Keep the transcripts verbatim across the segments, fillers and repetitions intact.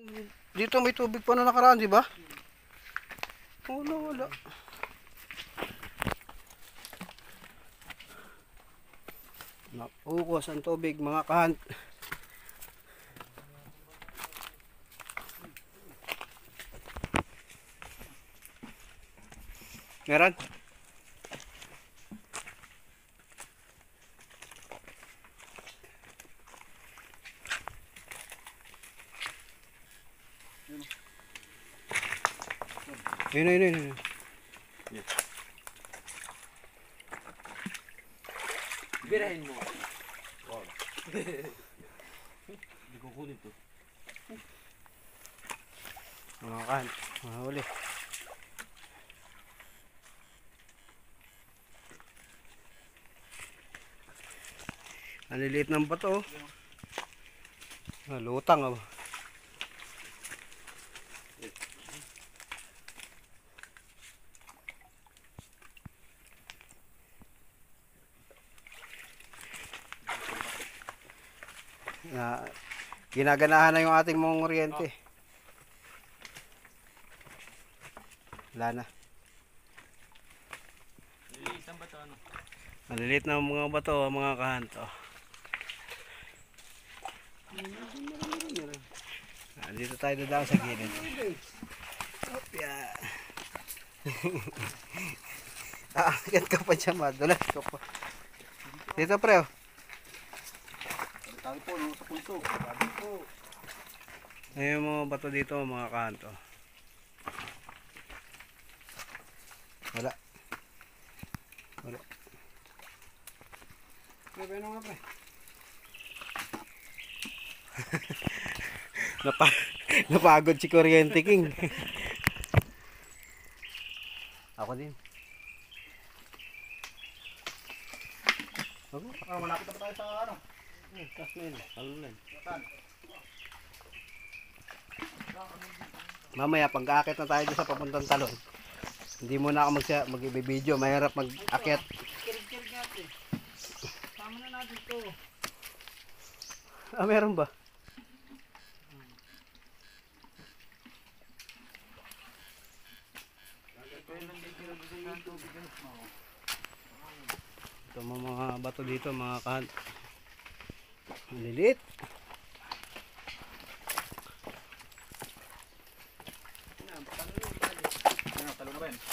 Dito may tubig pa na nakaraan, di ba? Wala, wala. Naukos ang tubig, mga kahant. Meron? Yun, yun, yun, yun. Birahin mo. Hindi ko kunin to. Mga kahant, mga huli. Ang liliit ng bato. Ah, lutang oh. Na ginaganahan na yung ating mong kuryente. Wala na. Liliit ang bato ano? Maliliit na mga bato, mga kahanto. Ah, dito tayo dadaan sa gilid. Opya. Aakyat ka pa dyan, madulas ka pa. Dito pre oh. Tayo po, no, sa pulso. Sabi po. Ayun yung mga bato dito, mga kahanto. Wala. Wala. Pre, pre, nga pre. Napa napagod si Kuryente King. Ako din. Ako, Ah, malapit na pa tayo sa ano? eh, tas na yun. Alulan. Mamaya, pag-aakit na tayo doon sa papuntang talon. Hindi muna ako mag-video. Mahirap mag-akit. Kirig-kirig natin. Tama na natin to. Ah, meron ba? Ito mga bato dito, mga kahan. Lilit. Ano, talo na ba yun?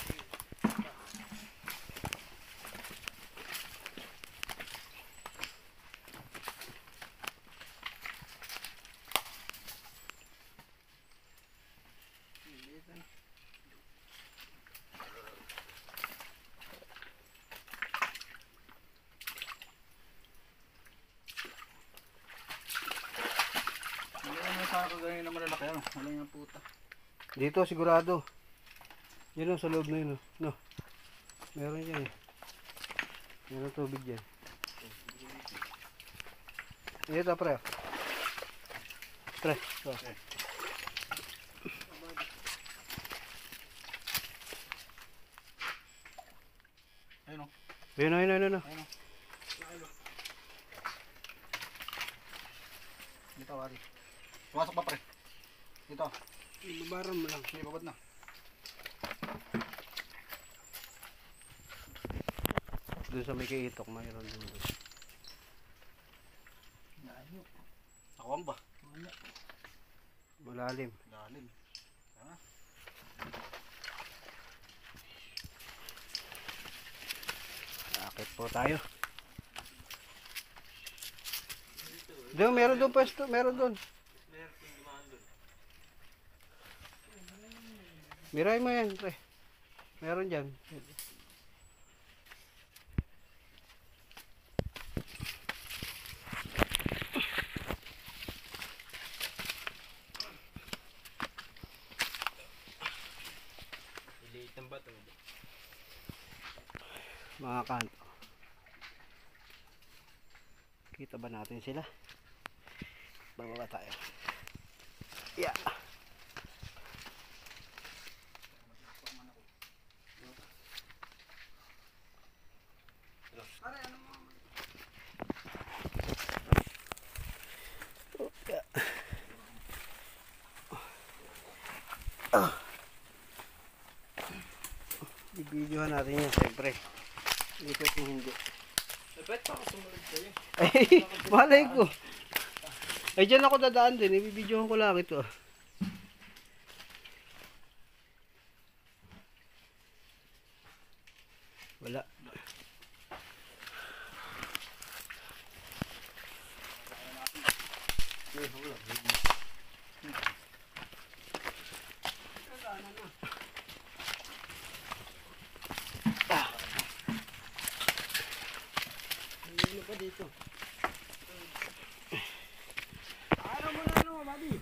Sana ko ganyan na malalaki ano, malang yung puta. Dito sigurado. Yun o, sa loob na yun o. No. Meron dyan eh. Meron tubig dyan. Ito pre. Pre. Ito. Ayun o. Ayun o, ayun o, ayun o. Ayun o. Dito, wari. Pumasok pa pre. Dito. Ibabaran mo lang. Hindi, babad na. Doon sa may kaitok, mayroon din doon. Layo. Akwang ba? Malalim. Lalim. Tama. Akit po tayo. Doon, meron doon pwesto. Meron doon. Miray mo yan, pre. Meron dyan. Liit ang bato. Mga kanto. Kita ba natin sila? Bababa tayo. Yeah. Ah. Bibidyohan natin yan, siyempre. Hindi ko kung hindi. Eh, ba't pa ako sumunod sa'yo? Ay, malay ko. Ay, dyan ako dadaan din. Ibibidyohan ko lang ito. Wala. Ano pa dito? Ano mo na ano, Bobby?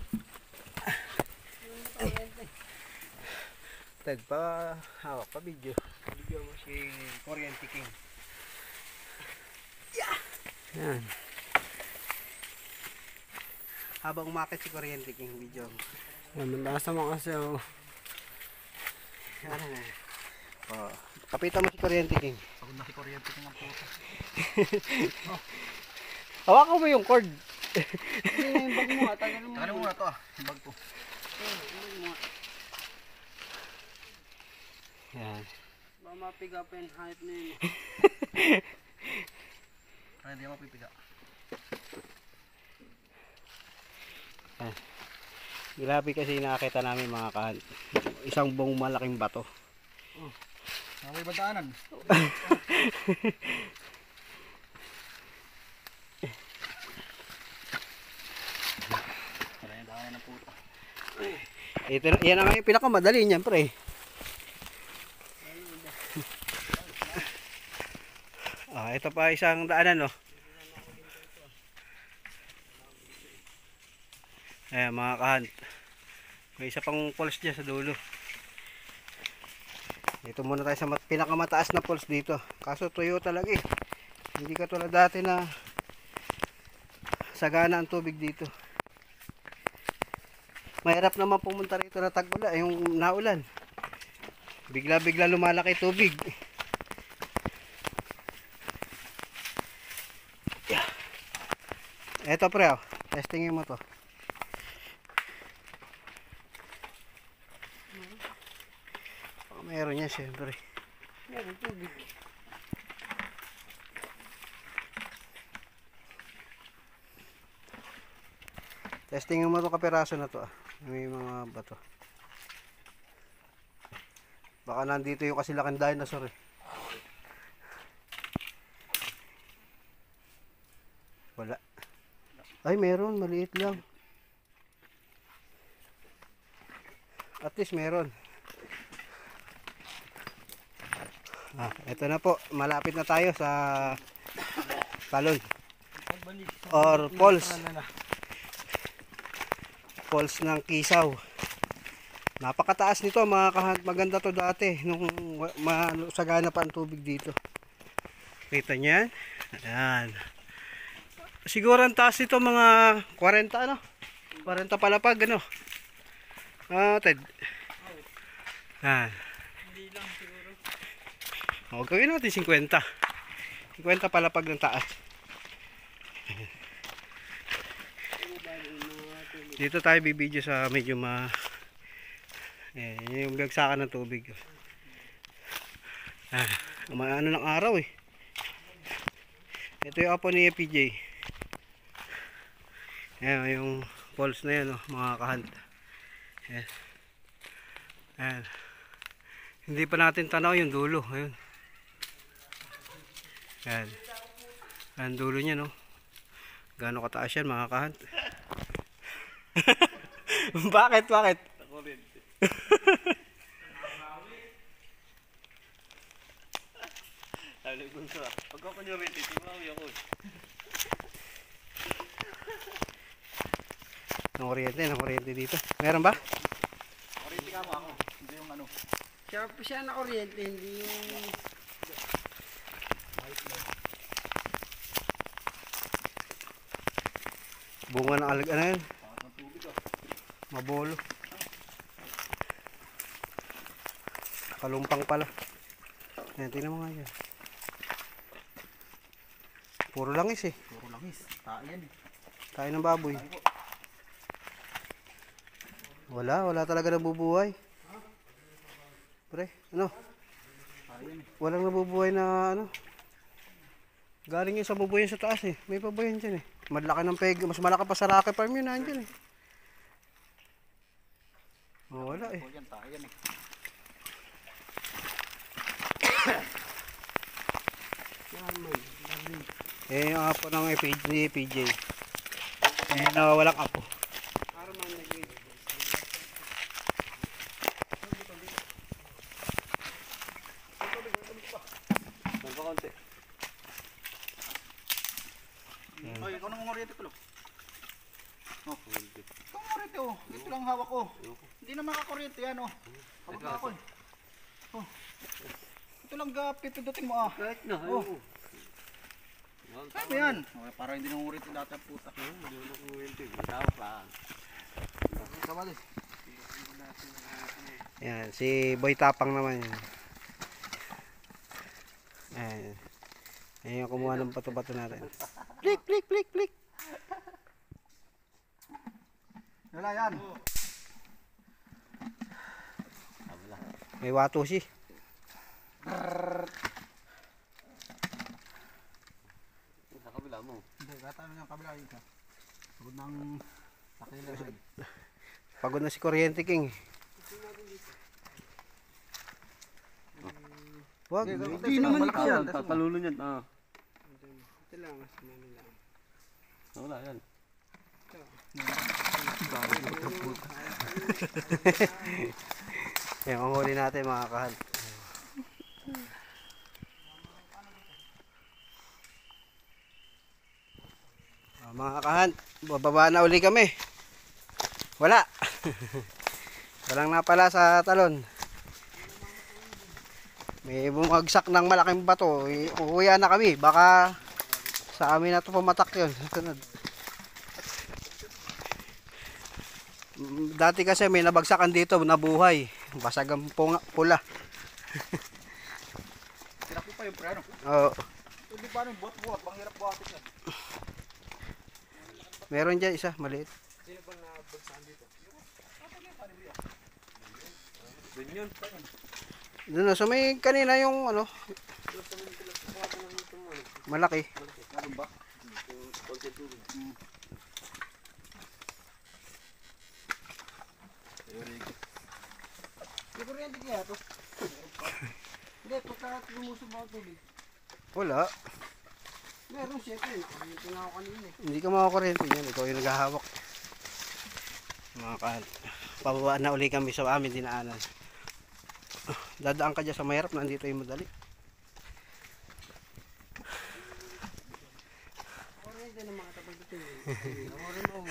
Ted pa hawak pa video. Video mo si Kuryente King. Yan. Habang umakit si Kuryente King, video mo. Yan, mandaas naman kasi oh. Ano na. Oh, kapitan mo si Kuryente King. Pagod na si Kuryente King ang puso. Oh. Hawakan mo yung cord. Hindi na yung bag mo ha. Tagal mo. Tagal mo muna to ah. Yung bag ko. Yan. Baka mapiga pa yung hype na yun. Ay, hindi ako mapipiga. Yan. Grabe kasi nakakita namin mga kahan. Isang buong malaking bato. Oh. May badaanan. Tara yung daanan ng puta. Ito, yan ang yung pinakamadali niyan, pre. Ah, ito pa isang daanan, no. Ayan, mga kahan. May isa pang falls dyan sa dulo. Dito muna tayo sa mat pinakamataas na falls dito. Kaso tuyo talaga eh. Hindi katulad dati na sagana ang tubig dito. Mahirap naman pumunta rito na tag-ulan, yung naulan. Bigla-bigla lumalaki tubig. Eto pre, oh. Testingin mo to. Oh, meron niya siyempre. Meron tubig. Testingin mo to kapiraso na to. Ah. May mga bato. Baka nandito yung kasilakan dinosaur eh. Wala. Ay, meron. Maliit lang. At least meron. Ah, ito na po. Malapit na tayo sa talon. Or falls. Falls ng Kisaw. Napakataas nito mga kahan. Maganda to dati. Nung masagana pa ang tubig dito. Kita niyan? Ayan. Siguro ang taas nito mga forty ano? forty palapag ano? Ah, Ted. Ah. Hindi lang siguro. O, gawin natin fifty. fifty palapag ng taas. Dito tayo bibidyo sa medyo ma eh, yung bagsakan ng tubig. Ah, ano ng araw eh. Ito yung apo ni P J. Ayan, yung falls na yan, oh, mga kahan. Ayan. Ayan. Hindi pa natin tanaw yung dulo. Ayan. Ayan. Ayan dulo niya, no. Gaano kataas yan, mga kahan. Bakit? Bakit? Sabi ko sa, pag ako kunyarete, tumawi ako eh. Ang kuryente, ang kuryente dito. Meron ba? Kuryente ka mo ako, hindi yung ano. Siya, siya na kuryente, hindi yung... Bunga ng alag, ano yun? Bakit ng tubig ah. Mabolo. Kalumpang pala. Ayan, tingnan mo nga yan. Puro langis eh. Puro langis, tae yan eh. Tayo ng baboy. Tae po. Wala, wala talaga nabubuhay. Pre, ano? Ayun eh. Walang nabubuhay na ano. Galing yung sa bubuyan sa taas eh. May pabuyan dyan eh. Malaki ng peg. Mas malaki pa sa Rocky Farm yun, nandyan eh. Oh, wala eh. O yan, tayo yan eh. Eh, yung apo ng P J. Eh, na walang apo. Ay, ikaw nang ngorete ko, lo. Oh, ito ang ngorete, oh. Ito lang hawak ko. Hindi na makakuryente yan, oh. Hawak na ako, eh. Oh. Ito lang gapipindutin mo, ah. Kahit na, Oh. ayoko. Kaya mo yan. Okay, para hindi nang ngorete dati ang puta. Hindi mo nakuwento. Tawag lang. Sama din. Yan, si Boy Tapang naman yun. Ayan. Ayan yung kumuha ng bato-bato natin. Plik, plik, plik, plik. Wala yan. May wato si. Sa kabila mo. Hindi, gata na yung kabila yun. Pagod ng takila rin. Pagod na si Kuryente King. Wag. Hindi naman ikaw. Yan, tatalulun yan. Ah. Ito lang, mas Manila. Wala yan. Yan, ang huli natin mga kahal. Ah, mga kahan, bababa na uli kami. Wala. Walang napala sa talon. May bumagsak ng malaking bato. Uuwi na kami. Baka sa amin na ito pumatak yun. Sunod. Dati kasi may nabagsakan dito, nabuhay. Basag ang punga, pula. Tinakbo pa yung preno. Oo. Hindi pa rin buhat-buhat. Bang hirap buhatin yan. Meron dyan isa, maliit. Sino bang nabagsakan dito? Doon yun. Doon na, so may kanina yung ano, malaki. Meron ba? May kuryente kaya to? Hindi, pagka lumusog mga tubig. Wala. Meron siyempre. Kuryente na ako kanina eh. Hindi ka makakuryente yan. Ikaw yung naghahawak. Mga kahal. Pababa na uli kami sa amin dinaanan. Dadaan ka dyan sa mahirap. Nandito yung madali. Kuryente na mga tapag dito eh. Kuryente mo.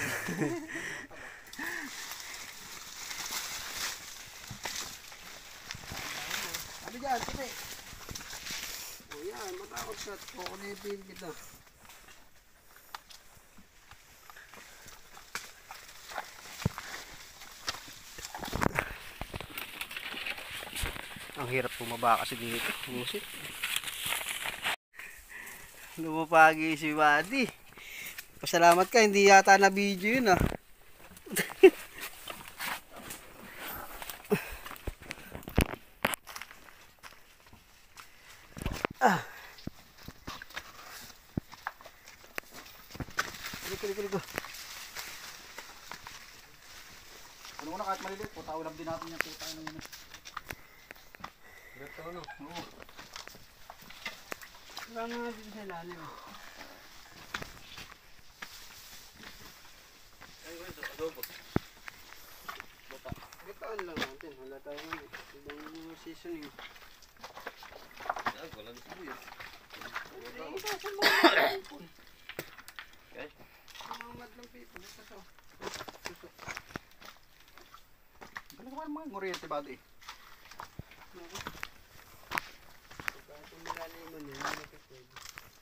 Ano dyan? Tipe. O yan, matakot ka. Kukulitin kita. Ang hirap bumaba kasi dito. Busit. Lumapagi si Buddy. Pasalamat ka. Hindi yata na video yun ah. Ah. Liko, liko, liko. Ano ko na kahit maliliit po, taulam din natin yung puta na yun. Ito ano? Oo. Wala na nga dito sa ilalim. Ay, ito. Adobo. Bata. Bitaan lang natin. Wala tayo nga eh. Ibang seasoning. Ay, wala na sibuyas. Hindi, ito sa mga pipon. Okay? Sa mga madlang pipon. Ito sa. Susok. Galing ko mga kuryente ba di? Kahit yung malaliman yun, hindi ka pwede.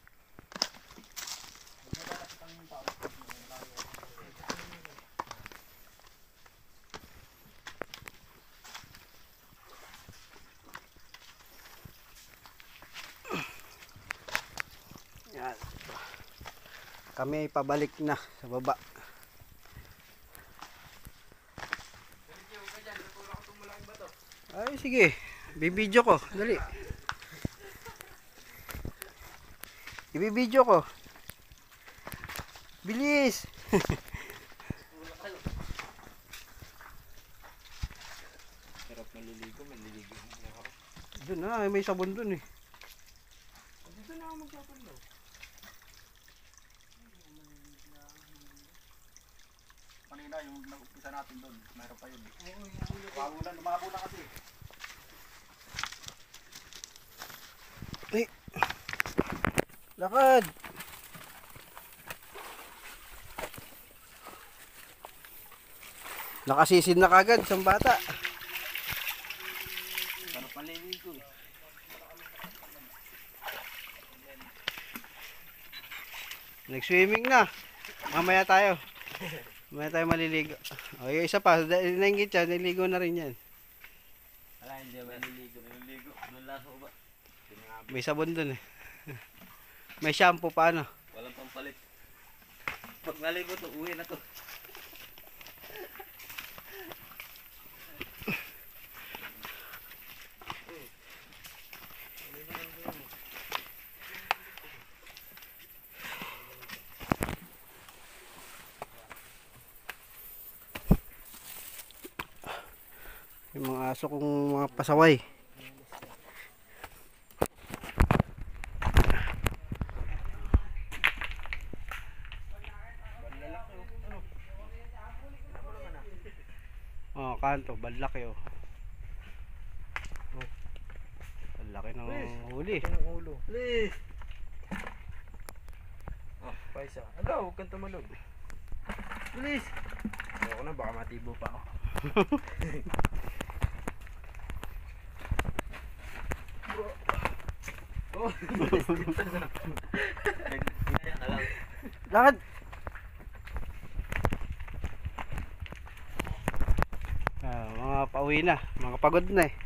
Yan. Kami ay pabalik na sa baba. Ay, sige. Bibidyo ko. Dali. Ibibidyo ko. Bilis. Sarap maliligo, maliligo. Doon na, may sabon doon eh. Dito na ako magpapalaw. Kanina yung nag-umpisa natin doon, mayroon pa yun. Lumabo na, lumabo na kasi. Ay. Lakad. Nakasisid na kagad isang bata. Sarap maliligo. Nag-swimming na. Mamaya tayo. Mamaya tayo maliligo. O, yung isa pa. Nainggit siya. Niligo na rin yan. Wala, hindi maliligo. Maliligo. Doon lang ako ba? May sabon dun eh. May shampoo pa ano. Walang pampalit. Pag naligo to, uwi na to. Yung mga aso kong mga pasaway. Oh, kanto, balaki oh. Oh. Balaki ng huli. Ang ulo. Please! Oh, paisa. Hello, huwag kang tumalog. Please! Ayoko na, baka matibo pa ako. Oh, Kaya ka lang. Lakad! Ah, mga pauwi na, mga pagod na eh.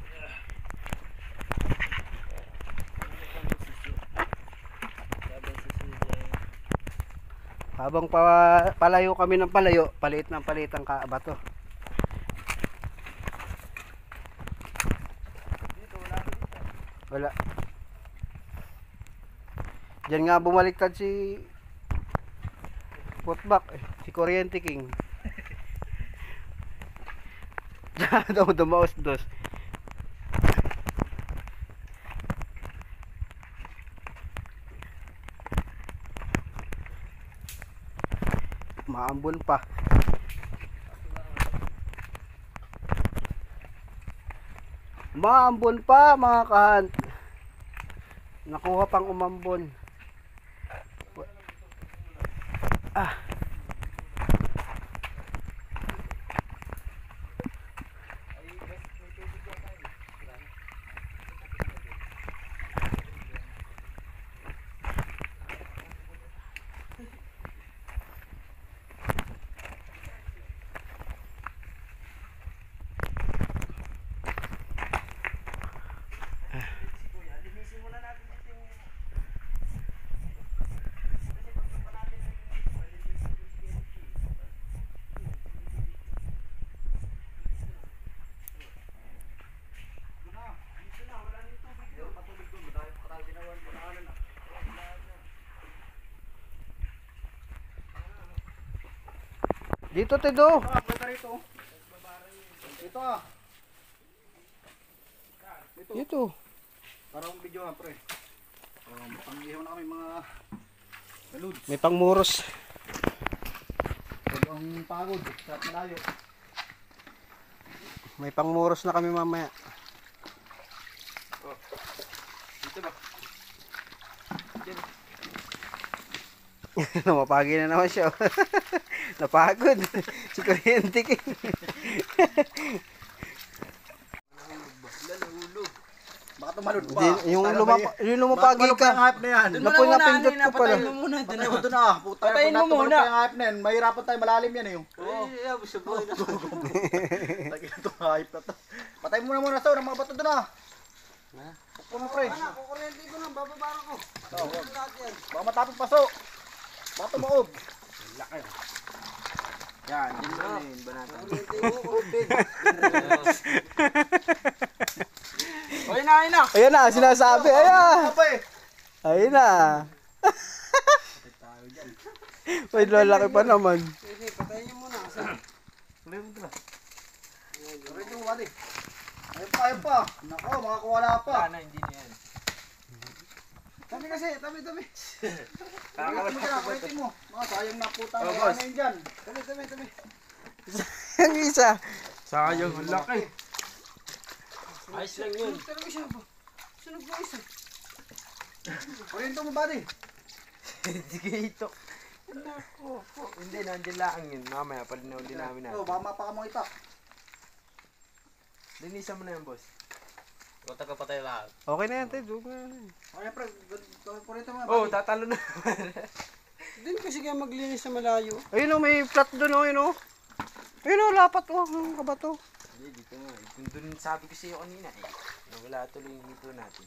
Habang pa, palayo kami ng palayo, paliit ng paliit ang kaabato. Wala. Diyan nga bumaliktad si Putbak, eh, si Kuryente King. Diyan daw dumaos dos. Maambon pa. Maambon pa mga kahan. Nakuha pang umambon. Ah. Dito Tedo. Ah, punta rito. Dito ah. Dito. Dito. Parang video nga pre. Um, Pangihaw na kami mga kaluds. May pangmuros. Huwag ang pagod sa malayo. May pangmuros na kami mamaya. Dito ba? Namapagi na naman siya. Napagod. Si Kuryente King. Wala, nahulog. Baka tumalod pa. Di- yung Sana lumapa, may- yung Baka lumapagi tumalod pa yung ka. hype na yan. Doon Napoy mo na muna, napindot Anina, ko pala. patayin mo muna. Doon Patay na. ko doon ah. Puta, Patayin mo pag natumalod muna. pa yung hype na yan. Mahirapan tayo, malalim yan eh. Oo. Ay, ay, sa buhay na. Lagi na itong hype na to. Patay mo na muna sa ng mga bato doon ah. Pukpo mo pre. Kukuryente ko lang, bababara ko. Oh, wag. Baka matapos paso. Baka tumaob. Yan, yun na yun. Banata. Kuryente mo, kuryente. Ayan na, sinasabi. Ayan. Apa eh. Ayun na. May lalaki pa naman. Sige, patayin niyo muna. Kasi Kurente mo buddy. Ayun pa, ayun pa. Nako, makakawala pa. na, hindi na yan. Tabi kasi, tabi, tabi. Kakawala Kurente mo, kurente mo. Mga sayang na puta. Oh, Ano boss. yun dyan? Tabi, tabi, tabi. Ang isa. Sayang, ang laki. Ayos lang yun. Talaga siya ba? Sunog mo isa. Kurente mo buddy. Sige ito. Nako po. Hindi, nandiyan lang yun. Mamaya, palinaw din namin Oh, natin. baka mapaka mo itak. Linisan mo na yan, boss. Ikaw taga-patay lahat. Okay na yan, Ted. Huwag na yan. Ay, pre, kurente mo na Oh, buddy. tatalo na. Hindi kasi kaya maglinis sa malayo. Ayun o, may flat doon o, yun o. Ayun o, lapat o. Ang kabato. Hindi, dito nga. Doon, doon sabi ko sa'yo kanina eh. Nawala tuloy yung hito natin.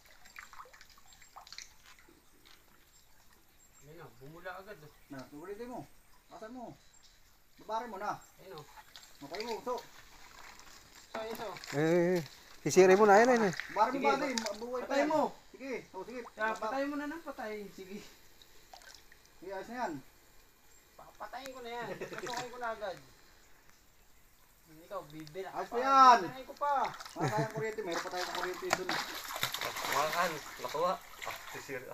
Ayun o, bumula agad o. Na, kurente mo. Asan mo? Babari mo na. Ayun o. Mapay mo, so. So, ito. Eh, sisiri mo na. Ayun, ayun. Babari mo Sige, buddy. Mabuhay pa Patay yan. mo. Sige, oh, sige. Ah, Baba- patay mo na ng patay. Sige. Sige, ayos na yan. Patayin ko na yan. Pasukin ko na agad. Ikaw, bibila. Ayos pa yan. Patayin ko pa. Mga kayang kuryente, meron pa tayong kuryente doon. Makan, nakuha. Ah, sisira.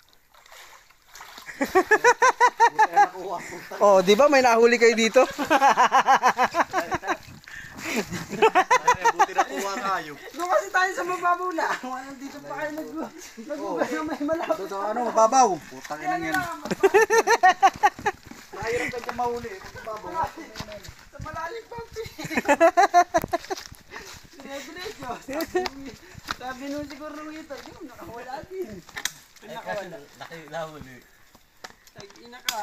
Buti ay nakuha. Puta. Oh, di ba may nahuli kayo dito? Buti nakuha kayo. Doon kasi tayo sa mababaw na. Walang dito pa kayo nag nagbukas na may malapit. Doon sa ano, mababaw. Putang ina yan. Mahirap ka dyan mahuli. Mababaw. Sa malalim pa. Sinabilit ko. Sabi nung siguro nung ito, yun, nakawala din. Nakawala. Nakilawon eh. Tag-ina ka.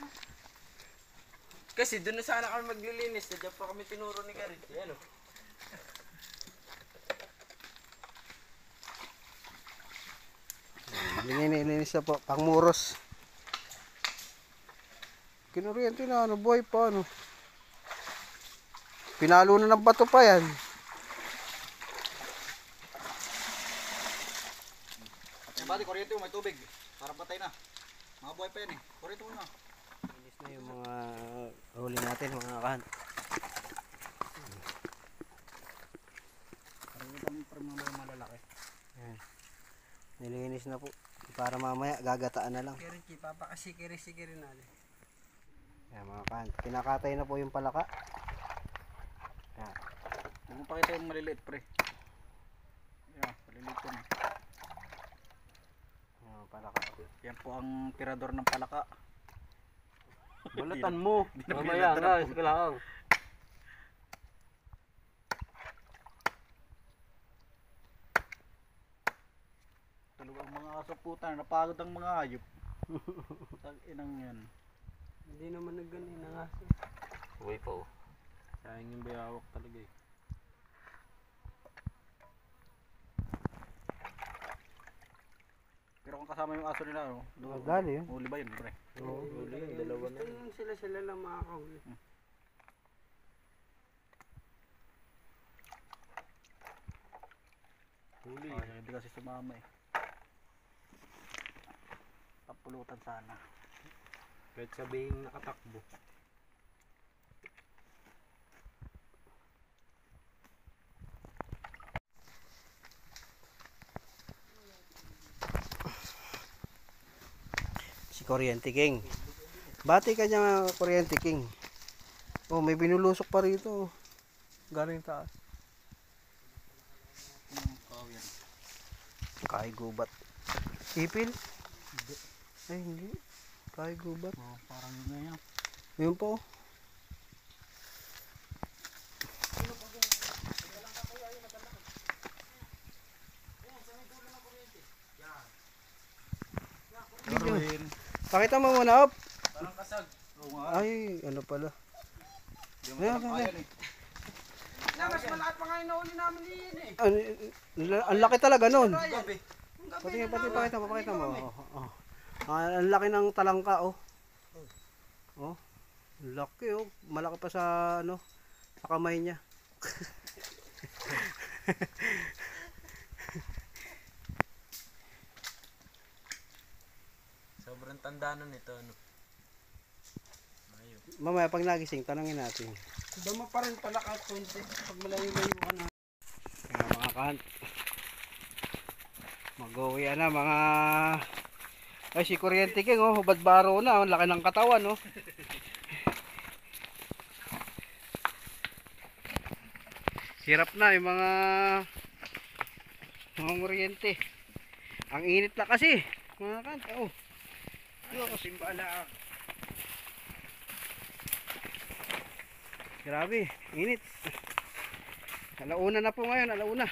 Kasi doon na sana kami maglilinis. Sadya pa kami tinuro ni Karit. Yan o. Linininis na po. Pangmuros. Kinuryente na. Ano, boy pa, ano. Pinalo na ng bato pa yan. Yung bati, kuryente mo, may tubig. Para patay na. Mga buhay pa yan eh. Kuryente mo na. Linis na yung mga huli natin, mga kahan. Parang ito ang mga malalaki. Nilinis na po. Para mamaya gagataan na lang. Karit, papakasikiri-sikiri na. Yan, mga kahan. Kinakatay na po yung palaka. Yan. Huwag mo pakita yung maliliit pre. Yan, maliliit yun. Yan, palaka. Yan po ang tirador ng palaka. Balatan mo. na Mamaya pinatara nga, po. sige lang. Talagang mga aso puta, napagod ang mga hayop. Tag inang yan. Hindi naman nagganin na nga. Uy pa oh. Sayang yung bayawak talaga eh. Pero kung kasama yung aso nila, ano? Magali yun. Huli ba yun, pre? Oo, huli yung dalawa na. Yun sila-sila lang makakahuli. Huli. Oh, hindi kasi sumama eh. Kapulutan sana. Kahit sabihin nakatakbo. Si Kuryente King. Bati ka niya, Kuryente King. Oh, may binulusok pa rito. Galing taas. Hmm, oh, yan. Kahay gubat. Ipil? Ay, hindi. Kahay gubat. Oh, parang yun na yan. Yun po. Darwin. Pakita mo muna, op. Parang kasag. Oo nga. Ay, ano pala. Hindi mo Ayan, talaga ayan. kaya eh. Na, mas malaki pa nga yung nahuli namin din eh. Ano, ang laki talaga nun. Gabi. Ang gabi Pati, na pati, namin. pakita mo, pakita mo. Hindi Oh, oh. Ah, ang laki ng talangka, oh. Oh. Ang laki, oh. Malaki pa sa, ano, sa kamay niya. tanda na nito, ano? Ayun. Mamaya pag nagising, tanongin natin. Dama pa rin pala kahit konti. Pag malayo-layo ka na. Kaya mga kahant. Mag-uwi na mga... Ay, si Kuryente King, oh, hubad baro na, ang laki ng katawan, oh. Hirap na yung mga mga kuryente. Ang init na kasi, mga kahant, oh. Kasing bala. Grabe, init. Alauna na po ngayon, alauna.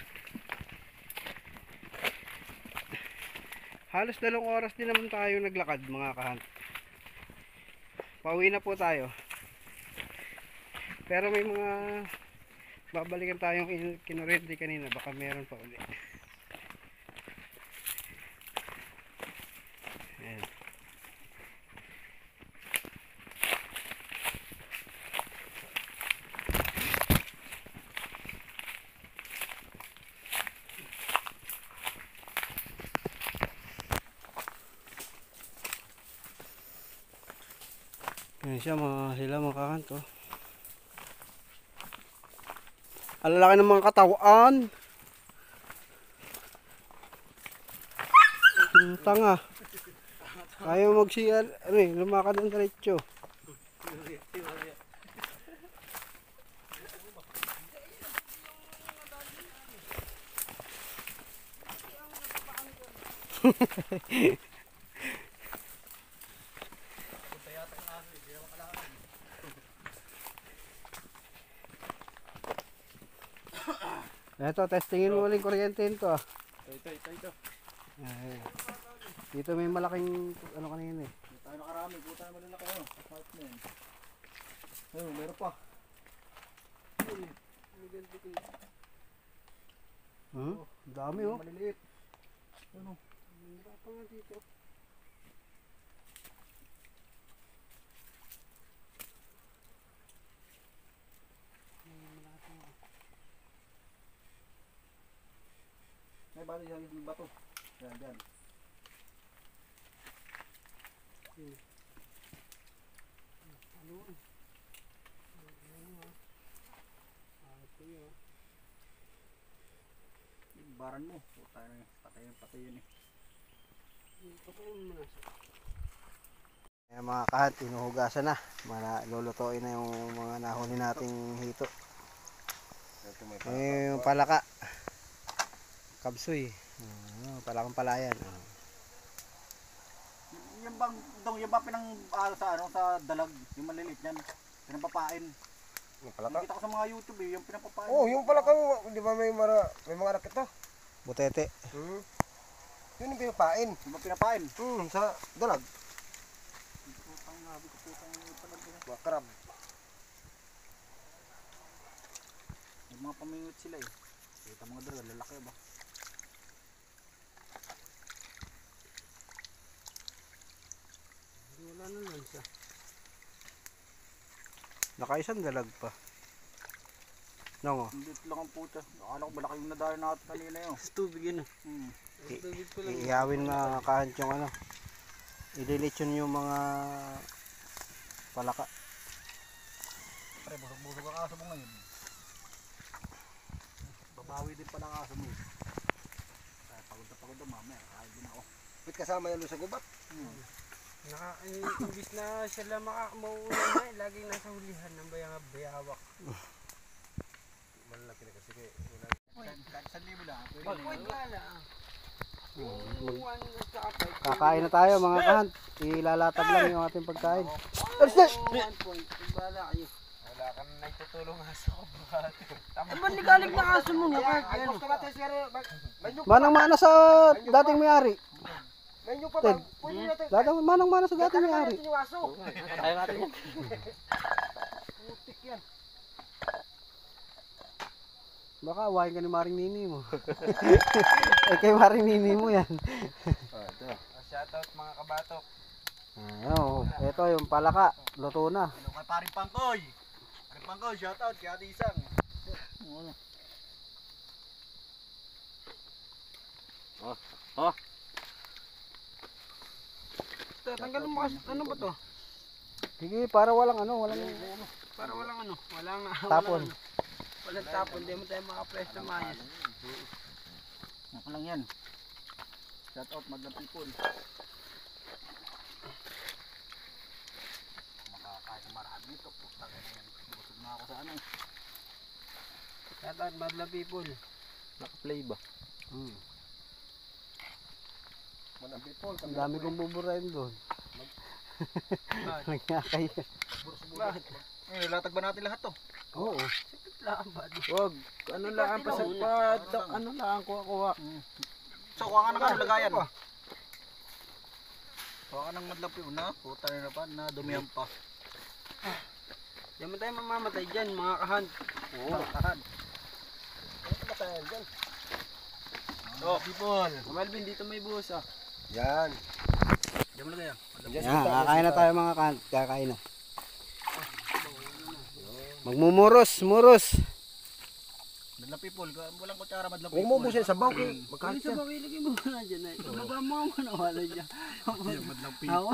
Halos dalawang oras din naman tayo naglakad mga kahant. Pauwi na po tayo. Pero may mga babalikan tayong kin- kinurente kanina, baka meron pa uli. Ayan. Ayan siya mga sila mga kakanto. Alalaki ng mga katawan. Ang tanga. Ayaw magsiya, ano eh, lumakad ng diretso. Ito, testingin mo uling kuryente nito ah. Ito, ito, ito. Ayan. Dito may malaking ano kanina eh. Hindi tayo nakarami. Puta na malalaki oh. Smart na yun. Ayun, meron pa. Hmm? Ang dami oh. Maliliit. Ano? Wala pa nga dito. May bato dyan, may bato. Yan, dyan. Ano? Ano ah? Ah, ito yun. Yung baran mo. Puta na yun. Patay yun, patay yun eh. Patayin mo na siya. Ayan mga kahat, inuhugasan na. Mara, lulutuin na yung mga nahuli nating hito. Eh, yung palaka. Kabsoy. Ah, palakang palayan. Ah. Y- Yung bang, dong, yung bang pinang, ah, sa ano, sa dalag, yung maliliit yan. Pinapapain. Yung palaka? Nakita ko sa mga YouTube eh, yung pinapapain. Oh, yung palaka, di ba may, mara, may mga anak ito? Butete. Hmm. Yun yung pinapain. Yung bang pinapain. Hmm, sa dalag. Putang ngabi ko, putang palag yun. Mga crab. May mga pamingwit sila eh. Kita mga dalawa, lalaki ba? Wala na lang siya. Nakaisang dalag pa. No, Hindi lang ang puta. Akala ko malaki yung nadayo natin kanina yun. Sa tubig yun ah. Hmm. Sa tubig ko lang. iiyawin na kahit yung ano. I-delete yun yung mga palaka. Pre, busog-busog ang aso mo ngayon. Babawi din pala ang aso mo. Kaya pagod na pagod na mamaya. Kaya din ako. Wait, kasama yan doon sa gubat. Hmm. Naka, imbis na sila makamauulan na, eh, laging nasa hulihan ng bayang bayawak. Malaki na kasi kaya. Kahit sa libo lang. Pwede Pag na point yun. nga lang. Mag- Yung one at saka five. Kakain na tayo mga kahant. Ilalatag lang yung ating pagkain. Oh, one point. Bala kayo. Wala ka na naitutulong aso ko. Eh, ba't ligalig na kaso mo nga? Kahit Ay, ano. gusto natin siya rin. Manyo Manang mana sa dating may-ari. Manyo pa Ted. ba? Pwede natin. Dating manang mana sa dating may-ari. Natin yung aso. Tayo natin yan. Putik yan. Baka awahin ka ni Maring Nini mo. Eh kay Maring Nini mo yan. Shoutout mga kabatok. Ano, ito yung palaka. Luto na. Hello kay paring Pangkoy. Paring Pangkoy, shoutout kay Ate Isang. Tatanggalin mo mas, ano ba to? Sige, para walang ano, walang Para walang ano, walang tapon. Walang, ano, walang tapon, hindi mo tayo makapresto mayas. Ako lang yan. Shout out Madlang People. Makakain ng marami ito. Puta ka yan. Busog na ako sa ano. Shout out Madlang People. Naka-play ba? Hmm. Madlang People. Ang dami kong buburahin doon. Bakit? Nagyakay. Bakit? Eh, latag ba natin lahat to? Oo. Laan ba? di? Wag. Ano lang, pasagpad. Ano lang, kuha-kuha. So, kuha ka ng ano lagayan. Kuha ka ng Madlang People na. Puta na pa, na dumihan pa. Diyan mo tayo mamamatay dyan, mga kahan. Oo. Kahan. Ano ba tayo dyan? Oh, People. Melvin, dito may buhos ah. Yan. Diyan mo lagayan. Yan, kakain na tayo mga kan. Kakain na. Magmumuros, muros. Madlang People. Walang kutsara Madlang Huwag People. mo busin sa baw. Kaya Magkalit sa yan. bawi, lagay mo na dyan eh. Baba mo ako na wala dyan. Madlang Ako.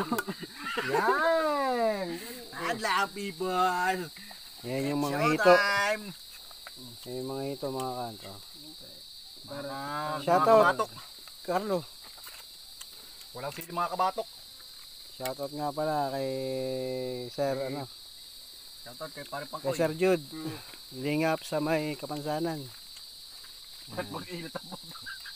Yan. Madlang People. Yan yung mga hito. Showtime. Yan yung mga hito mga kanto. Para Shoutout. kabatok. Carlo. Walang sili mga kabatok. Shoutout nga pala kay Sir ano, Shoutout kay Pare kay Pangkoy. Sir Jude. Lingap sa may Kapansanan. At mag-init ang mundo.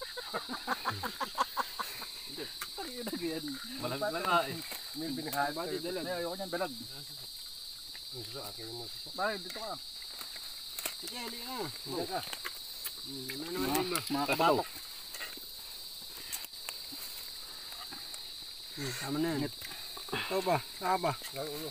Parang yun na ganyan. Malag na nga eh. May binakain. Bakit dalag? Ay, ayoko niyan dalag. Suso, akin mo suso. Bakit dito ka? Sige, hali nga. Hindi ka. Hmm, ano naman din ba? Mga kabatok. Hmm, tama na yan. Ito ba? Saka ba? Lang ulo.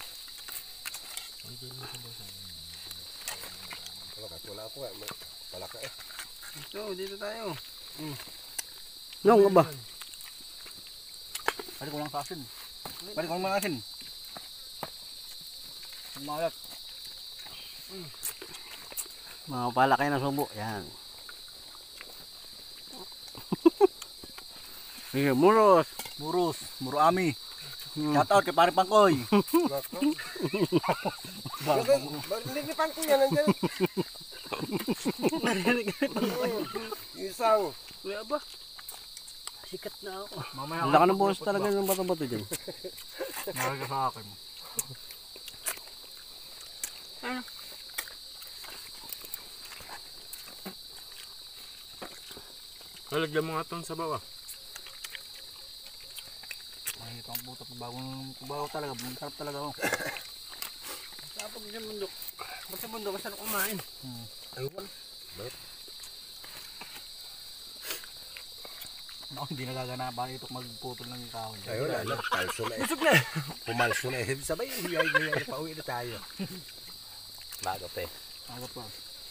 Wala ka, wala ako eh. Wala ka eh. Ito, dito tayo. No, nga ba? Balik ko lang sa asin. Balik ko lang mga asin. Ang malat. Mga pala kayo ng subo. Yan. Sige, muros. Muros. Muruami. Shoutout kay Pare Pangkoy. Lilipan ko yan. Nandiyan. Isang. Kuya ba? Sikat na ako. Mamaya Ang laki ng buhos talaga ng bato-bato dyan. Naraga sa akin. Ano? Lalagyan mo nga itong sabaw ah. Makikita ang puto pag bagong bago talaga. Masarap talaga oh. Tapos sa bundok. Pag sa bundok, masarap kumain. Ayun. Ako hindi nagaganapa ito magputol ng kahoy. Ayun, alam. Palso na eh. Busog na. Pumalso na eh. Sabay, hiyay, hiyay. Pauwi na tayo. Bago pa eh. Agad pa.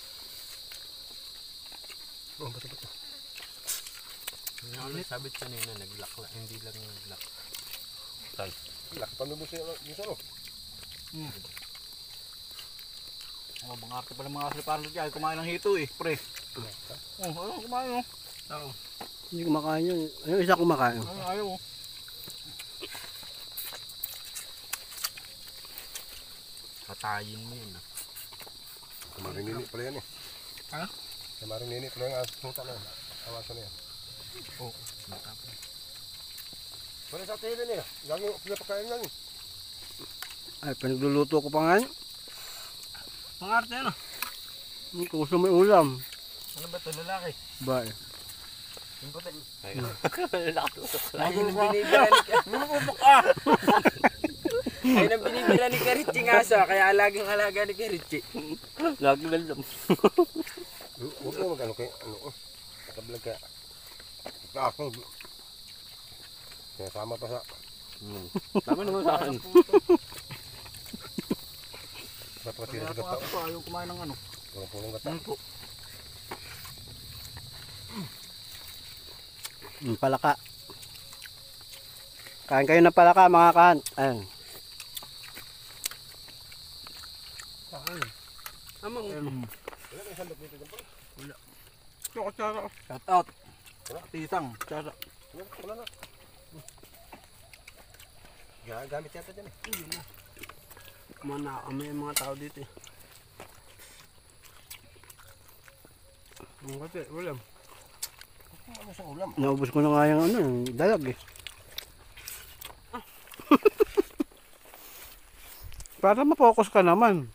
Oh, bato, bato. Ano sabit kanina, nag-lock lang. Hindi lang nag-lock. Lakpan mo mo siya. Minsan oh. Hmm. Oh, mga arte pala mga asli-parlo dyan. Kumain ng hito eh, pre. Oh, ano, kumain oh. Oo. Hindi kumakain yun. Yung isa kumakain. Ano, ayaw oh. Patayin mo yun ah. Kamarin nini pala yan eh. Ha? Kamarin nini pala yung asuta na. Awasan na yan. Oo. Matapos. Wala sa tele niya. Lagi pinapakain lang. Ay, pinagluluto ko pa nga. Mga arte ano? Hmm, kung gusto may ulam. Ano ba ito lalaki? Ba eh. Yung puti. Ayun ang binibira ni Ayun ang binibira ni Karichi nga sa, kaya alagang alaga ni Karichi. Lagi lang. Huwag mo mag-ano kayo. Ano oh. Nakablog ka. Kaso. Sinasama pa sa. Tama naman sa akin. Ba't pati Kaya sa ako gata? ako ayaw kumain ng ano. Walang pulong gata. Ano po? Hmm, palaka. Kain kayo ng palaka mga kan. Ayun. Amang. Wala may sandok dito dyan pala. Shout out. Tisang. Shout out. Wala, wala na. Gagamit yata dyan eh. Kumana kami yung mga tao dito eh. Ang kasi, wala. Ano sa ulam? Naubos ko na nga yung ano, yung dalag eh. Para ma-focus ka naman.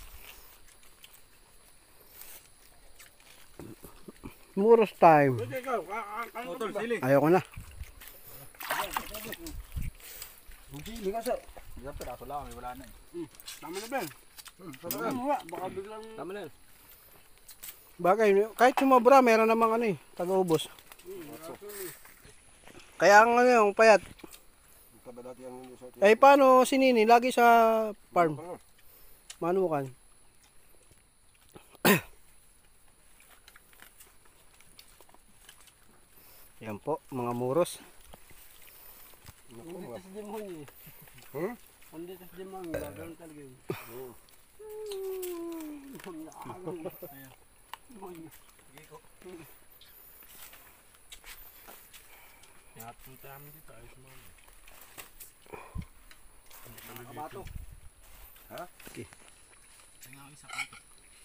Muros time. Utol, sili. Ayoko na. Hindi ka sa... Isang piraso lang, may wala na eh. Tama na Ben. Sarap mo baka biglang... Tama na yan. Bagay, kahit sumobra, meron namang ano eh, taga-ubos. Kaya ang ano yung payat. Eh paano si Nini? Lagi sa farm. Manukan. Yan po, mga muros. Hindi tas demon eh. Hmm? Hindi tas demon, gagawin talaga yun. Ang nakakagawin. Demon. Kaya punta namin dito, ayos mo. Kabato. Kaya nga isa ka.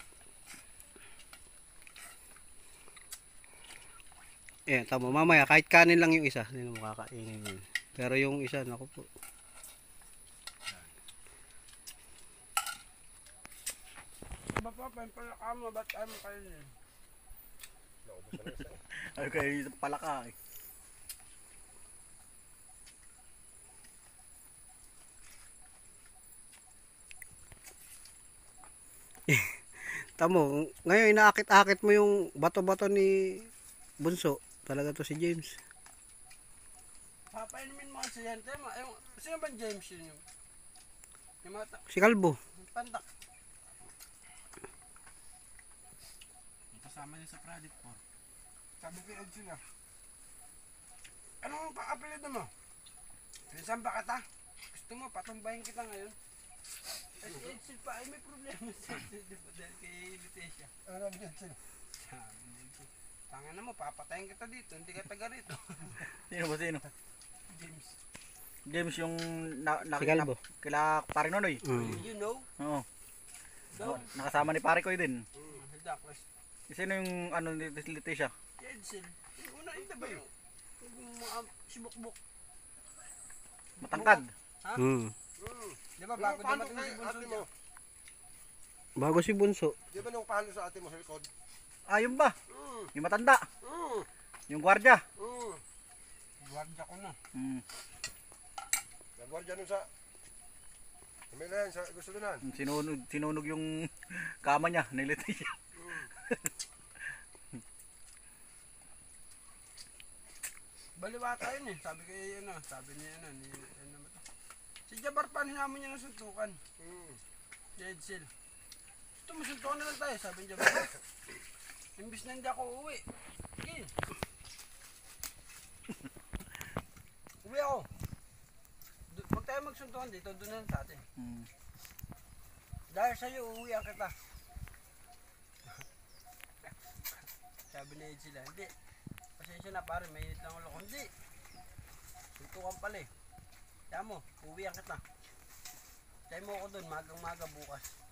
Eh, tama. Mamaya, kahit kanin lang yung isa, hindi na makakainin yun. Pero yung isa, naku po. Ba pa, pala ka mo, ba't tayo mo kayo niyan? Ay, kayo pala ka eh. Tamo, ngayon inaakit-akit mo yung bato-bato ni Bunso. Talaga to si James. Papainumin mo kasi yan. Tema, yung, sino ba James yun yung? Yung mga ta- Si Kalbo. yung pandak. Yung kasama niya sa credit po. Sabi ko Ed sila. Anong pa-apelido mo? Pinsan ba kita? Gusto mo, patumbahin kita ngayon? Eh, si Edsel pa, ay may problema sa Edsel, di ba? Dahil kay Leticia. Ano namin Edsel? Sabi ni Edsel, tanga na mo, papatayin kita dito, hindi ka taga rito. Sino ba sino? James, James yung na, na, Si Kalbo. na- kila pare Nonoy. Mm. you know? Oo. Daw, Nakasama ni pare ko din. mm, Hildaklas. Sino yung ano ni Leticia? Si Edsel, yung una, hindi ba yung, yung mga sibuk-buk? Matangkad. Mm. Di ba, bago dumating si Bunso niya? Bago si Bunso. Di ba nung palo sa ate mo sa likod? Ah, yun ba? Mm, Yung matanda. mm, Yung gwardya. mm. Guardia ko na. Mm. Nagwardya nun sa... May na yan, sa gusto doon. Sinunog, sinunog yung kama niya ni Leticia. Baliwata yun eh. Sabi kay ano, sabi niya ano, ni ano ba to? Si Jabar pa namin niya nasuntukan. Hmm. Si Edsel. Ito, masuntukan na lang tayo, sabi ni Jabar. Imbis na hindi ako uuwi. Sige. Uwi ako. Du- Huwag tayo magsuntukan dito, doon na lang sa atin. Mm. Dahil sa'yo, uuwian kita. Sabi ni Edsel, hindi. Pasensya na pare, may init lang ulo ko. Hindi. Suntukan pala eh. Kaya mo, uwian kita. Tayo mo ako doon, magang maga bukas.